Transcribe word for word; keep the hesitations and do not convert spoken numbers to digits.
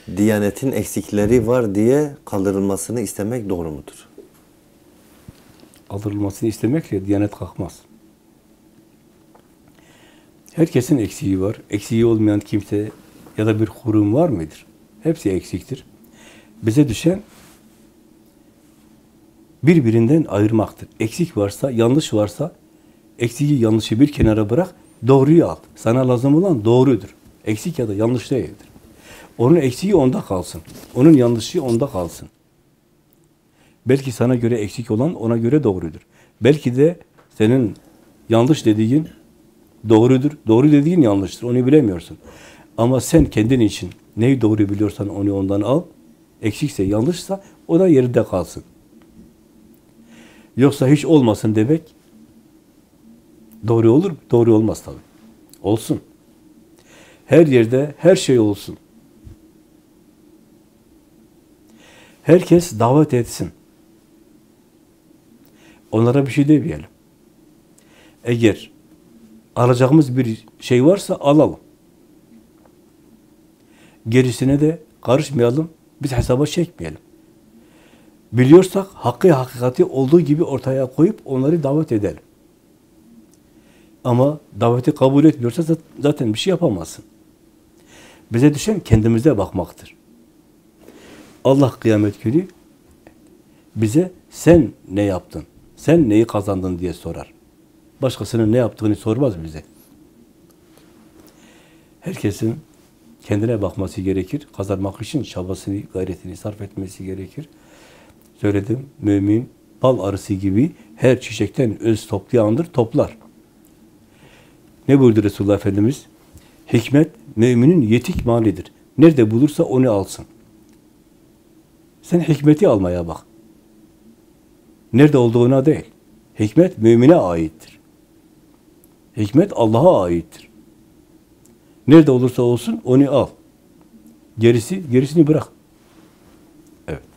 Diyanetin eksikleri var diye kaldırılmasını istemek doğru mudur? Kaldırılmasını istemekle Diyanet kalkmaz. Herkesin eksiği var. Eksiği olmayan kimse ya da bir kurum var mıdır? Hepsi eksiktir. Bize düşen birbirinden ayırmaktır. Eksik varsa, yanlış varsa, eksiği, yanlışı bir kenara bırak, doğruyu al. Sana lazım olan doğrudur. Eksik ya da yanlış değildir. Onun eksiği onda kalsın. Onun yanlışı onda kalsın. Belki sana göre eksik olan ona göre doğrudur. Belki de senin yanlış dediğin doğrudur. Doğru dediğin yanlıştır. Onu bilemiyorsun. Ama sen kendin için neyi doğru biliyorsan onu ondan al. Eksikse, yanlışsa o da yerinde kalsın. Yoksa hiç olmasın demek doğru olur mu? Doğru olmaz tabii. Olsun. Her yerde her şey olsun. Herkes davet etsin. Onlara bir şey demeyelim. Eğer alacağımız bir şey varsa alalım. Gerisine de karışmayalım. Biz hesaba çekmeyelim. Biliyorsak hakkı hakikati olduğu gibi ortaya koyup onları davet edelim. Ama daveti kabul etmiyorsa zaten bir şey yapamazsın. Bize düşen kendimize bakmaktır. Allah kıyamet günü bize sen ne yaptın, sen neyi kazandın diye sorar. Başkasının ne yaptığını sormaz bize. Herkesin kendine bakması gerekir. Kazanmak için çabasını, gayretini sarf etmesi gerekir. Söyledim, mümin bal arısı gibi her çiçekten öz toplayandır, toplar. Ne buyurdu Resulullah Efendimiz? Hikmet, müminin yetik malidir. Nerede bulursa onu alsın. Sen hikmeti almaya bak. Nerede olduğuna değil. Hikmet mümine aittir. Hikmet Allah'a aittir. Nerede olursa olsun onu al. Gerisi, gerisini bırak.